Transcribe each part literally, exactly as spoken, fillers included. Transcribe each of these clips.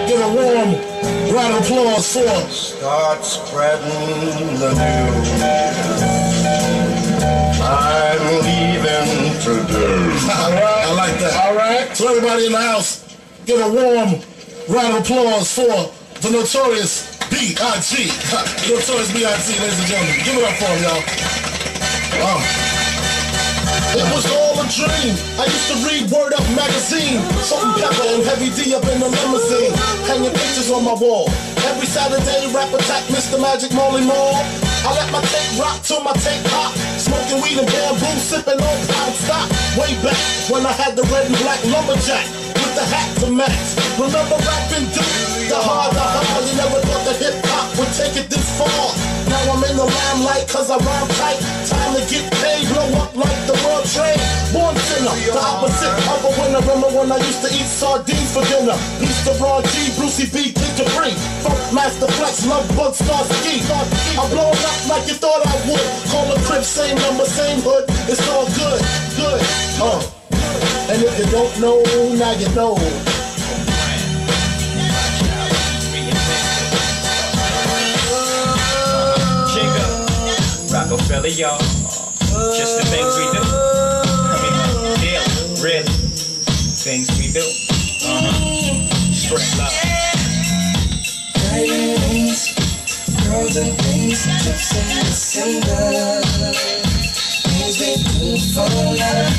Give a warm round of applause for. Start spreading the news. I'm leaving today. All right, I like that. All right. So everybody in the house, give a warm round of applause for the Notorious B I G Notorious B I G, ladies and gentlemen. Give it up for him, y'all. Um, it was all a dream. I used to read Word Up magazine. Salt-N-Pepa and Heavy D up in the limousine, hanging pictures on my wall. Every Saturday, rap attack, Mister Magic Molly Mall. I let my tape rock till my tape pop. Smoking weed and bamboo, sipping on pound stock. Way back when I had the red and black lumberjack with the hat to match. Remember rapping, dude? The hard, the hard. You never thought that hip hop would take it this far. Now I'm in the limelight cause I rhyme tight. Time to get paid, blow up like the world trade. Born sinner, the opposite of a winner. Remember when I used to eat sardines for dinner? Peace to Ron G, Brucey B, Kid Capri, Funk Master Flex, Love Bug, Star Ski. I'm blowing up like you thought I would. Call the crib, same number, same hood. It's all good, good. Uh. And if you don't know, now you know. Rockefeller, y'all. Just the things we do. I mean, yeah, really. Things we do. Uh-huh. Straight love. Diamonds, girls and things, chips in December. Things we do for love.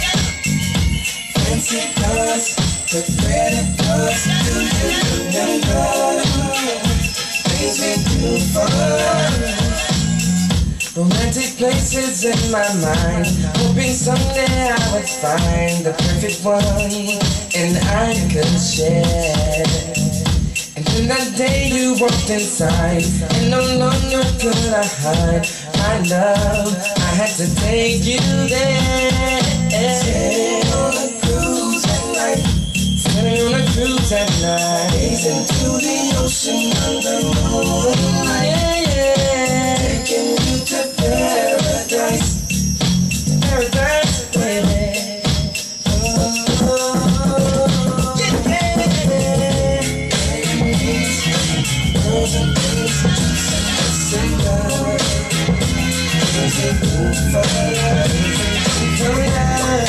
Fancy cars, with credit cards. Do you remember? Things we do for love. Romantic places in my mind, hoping someday I would find the perfect one and I could share. And then that day you walked inside, and no longer could I hide my love. I had to take you there. Sailing on a cruise at night, sailing on a cruise at night, gazing to the ocean under moonlight. Yeah, yeah. Taking you to paradise, paradise, baby. Oh, oh, yeah, yeah. Girls and things, just in December. Things they do for love, for love.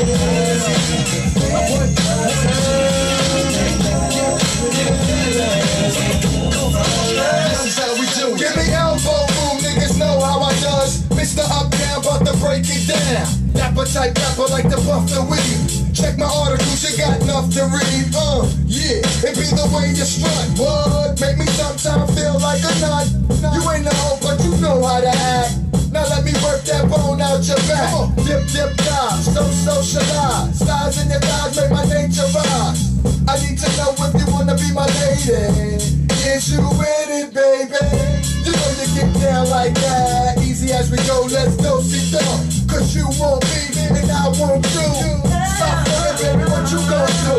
This is how we do. Give me elbow room, niggas know how I does. Mister Up Down, about to break it down. Dapper type rapper like the puff the weed. Check my articles, you got enough to read. Uh, yeah, it be the way you strut. What? Make me sometimes feel like a nut. You ain't the hoe, but you know how to act. Now let me work that bone out your back. Dip, dip, dive, so socialize. Stars in your thighs make my nature rise. I need to know if you wanna be my lady. Is you with it, baby? You know you get down like that. Easy as we go, let's go, see them. Cause you want me and I want you. Stop there, baby, what you gon' do?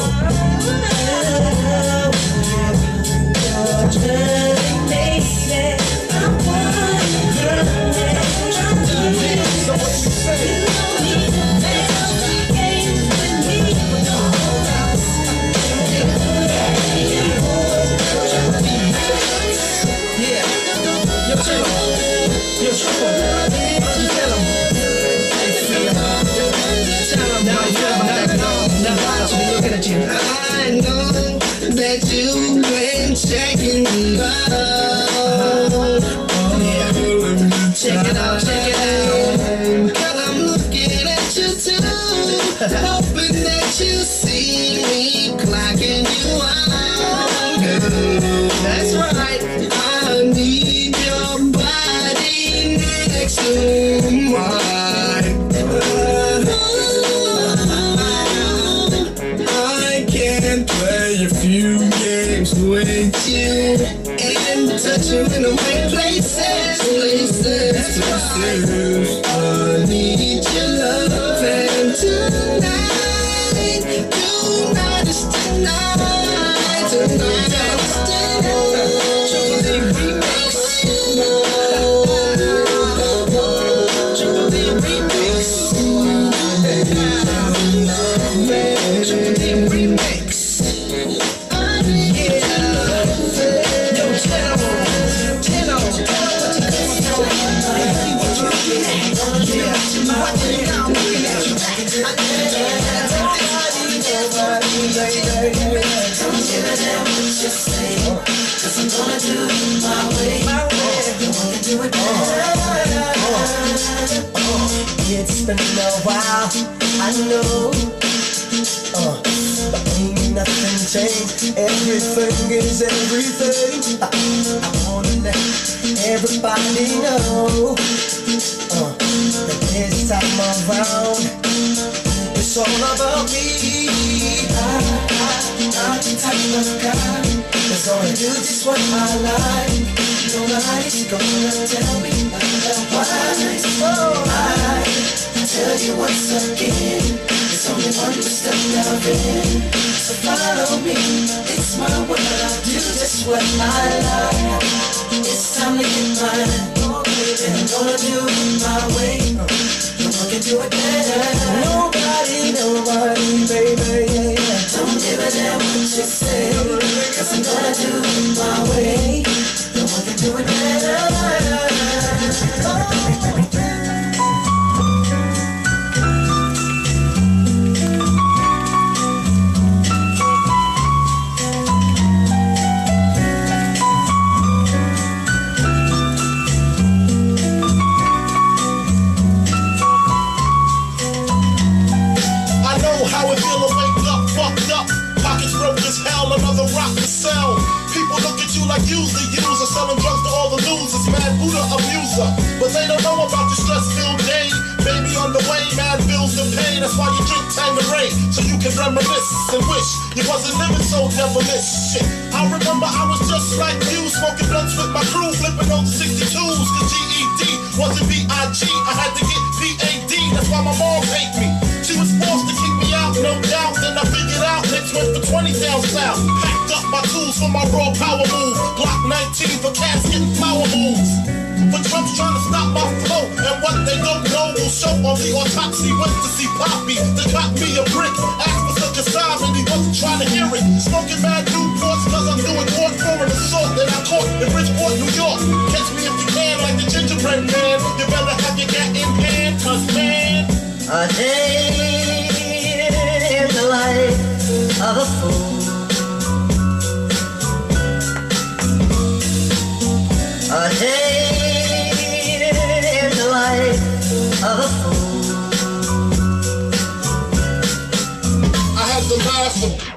So what you say? I know that you've been checking me out. Check it out, check it out. Girl, I'm looking at you too, hoping that you see me clocking you out. That's right, I need your body next to mine. I can play a few games with you and touch you in the right places, places, places. I need your love and tonight, tonight is tonight, tonight is tonight. Chocolate remix, chocolate remix, chocolate remix. Yeah. it's been a while, I know. Uh, but ain't nothing changed. Everything is everything. I, I wanna let everybody know uh, that this time around it's all about me. I, I, I'm the type of guy that's gonna do just what I like. Nobody's gonna tell me why. Oh, I, I tell you once again, there's only one step down in. So follow me, it's my world, I'll do just what I like. It's time to get mine, oh baby, I'm gonna do it my way. No one can do it better. Nobody, nobody, baby, yeah, yeah. Don't give a damn what you say, cause I'm gonna do it my way. No one can do it better. Oh. How it feel to wake up, fucked up, pockets broke as hell, another rock to sell. People look at you like you's the user, selling drugs to all the losers, mad Buddha abuser. But they don't know about the stress-filled day, baby on the way, mad bills to pay. That's why you drink Tanqueray, so you can reminisce and wish you wasn't living so devilish. Shit, I remember I was just like you, smoking blunts with my crew, flipping those sixty-twos, cause G E D wasn't B I G, I had to get P A D, that's why my mom paid me. She was forced to keep me out, no doubt. Then I figured out next went for twenty down south. Packed up my tools for my raw power move. Glock nineteen for cats getting power moves. For Trump's trying to stop my flow, and what they don't know will show on the autopsy. Went to see Poppy to cop me a brick. Asked for such a sign, and he wasn't trying to hear it. Smoking mad Newports cause I'm doing court for an assault that I caught in Bridgeport, New York. Catch me if you can, like the gingerbread man. You better have your gat in hand, cause man, a day in the life of a fool. A day in the life of a fool. I had to laugh.